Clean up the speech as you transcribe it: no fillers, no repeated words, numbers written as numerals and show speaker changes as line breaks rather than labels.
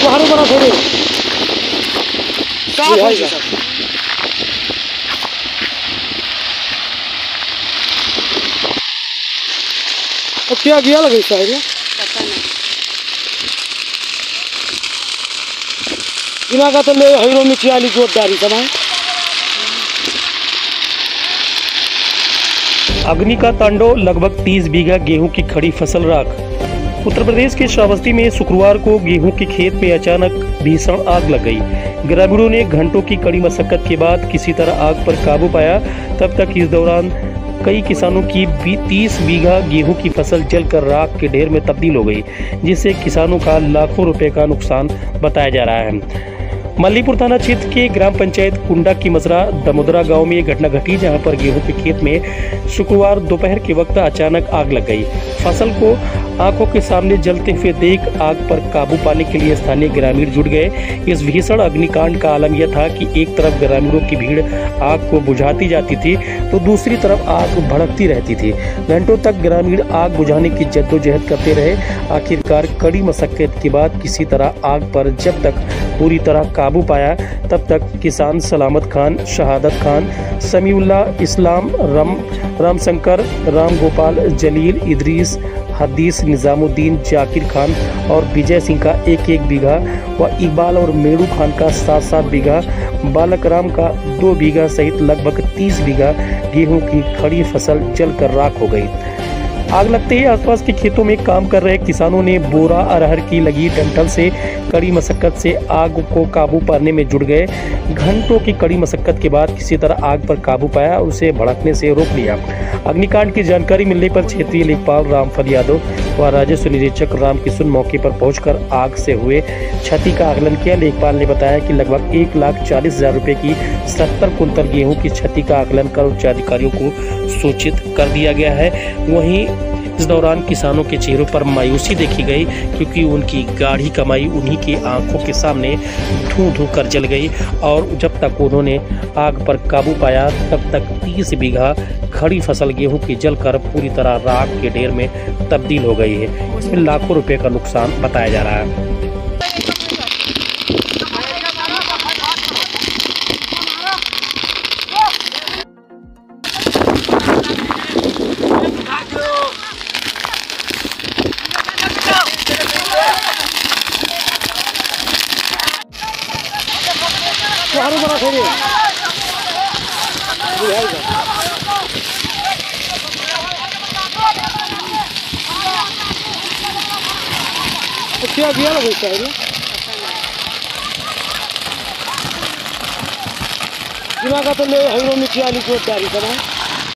बाहर बना थोड़े क्या गया लगे शायद बिना का तो ले हीरो मिट्टी वाली जोतदारी समय
अग्नि का तांडव, लगभग 30 बीघा गेहूं की खड़ी फसल राख। उत्तर प्रदेश के श्रावस्ती में शुक्रवार को गेहूं के खेत में अचानक भीषण आग लग गई। ग्रामीणों ने घंटों की कड़ी मशक्कत के बाद किसी तरह आग पर काबू पाया। तब तक इस दौरान कई किसानों की 30 बीघा गेहूं की फसल जलकर राख के ढेर में तब्दील हो गई, जिससे किसानों का लाखों रुपए का नुकसान बताया जा रहा है। मल्लीपुर थाना क्षेत्र के ग्राम पंचायत कुंडा की मजरा दमोदरा गांव में यह घटना घटी, जहां पर गेहूं के खेत में शुक्रवार दोपहर के वक्त अचानक आग लग गई। फसल को आंखों के सामने जलते हुए देख आग पर काबू पाने के लिए स्थानीय ग्रामीण जुट गए। इस भीषण अग्निकांड का आलम यह था कि एक तरफ ग्रामीणों की भीड़ आग को बुझाती जाती थी तो दूसरी तरफ आग भड़कती रहती थी। घंटों तक ग्रामीण आग बुझाने की जद्दोजहद करते रहे। आखिरकार कड़ी मशक्कत के बाद किसी तरह आग पर जब तक पूरी तरह काबू पाया, तब तक किसान सलामत खान, शहादत खान, समीउल्ला, इस्लाम, रामशंकर, राम गोपाल, जलील, इदरीस, हदीस, निजामुद्दीन, जाकिर खान और विजय सिंह का 1-1 बीघा व इकबाल और मेड़ू खान का 7-7 बीघा, बालक राम का 2 बीघा सहित लगभग 30 बीघा गेहूं की खड़ी फसल जलकर राख हो गई। आग लगते ही आसपास के खेतों में काम कर रहे किसानों ने बोरा अरहर की लगी डंठल से कड़ी मशक्कत से आग को काबू पाने में जुट गए। घंटों की कड़ी मशक्कत के बाद किसी तरह आग पर काबू पाया और उसे भड़कने से रोक लिया। अग्निकांड की जानकारी मिलने पर क्षेत्रीय लेखपाल रामफल यादव व राजस्व निरीक्षक रामकिशुन मौके पर पहुंचकर आग से हुए क्षति का आकलन किया। लेखपाल ने बताया कि लगभग 1,40,000 रुपए की 70 कुंतल गेहूं की क्षति का आकलन कर उच्च अधिकारियों को सूचित कर दिया गया है। वहीं इस दौरान किसानों के चेहरों पर मायूसी देखी गई, क्योंकि उनकी गाढ़ी कमाई उन्हीं की आंखों के सामने धूं कर जल गई और जब तक उन्होंने आग पर काबू पाया तब तक 30 बीघा खड़ी फसल गेहूं की जलकर पूरी तरह राख के ढेर में तब्दील हो गई है। इसमें लाखों रुपए का नुकसान बताया जा रहा है।
बाहर बना थोड़े क्या गया लगे शायद बिना का तो ले हीरो मिट्टी वाली जोतदारी समय